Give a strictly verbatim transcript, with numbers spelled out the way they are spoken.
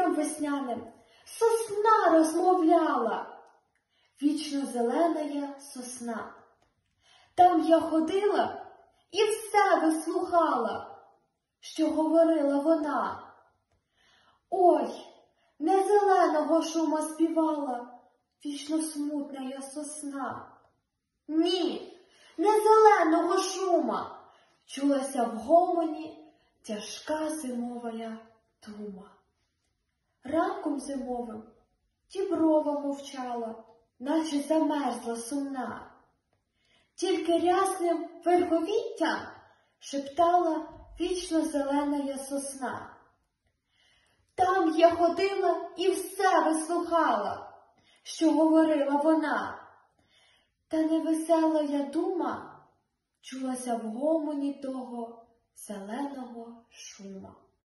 днем весняним сосна розмовляла, вічно зеленая сосна. Там я ходила і все вислухала, що говорила вона. Ой, не зеленого шума співала вічно смутная сосна. Ні, не зеленого шума чулася в гомоні тяжка зимовая тума. Ранком зимовим діброва мовчала, наче замерзла сумна. Тільки рясним верховіттям шептала вічно зеленая сосна. Там я ходила і все вислухала, що говорила вона. Та невесела я дума чулася в гомоні того зеленого шума.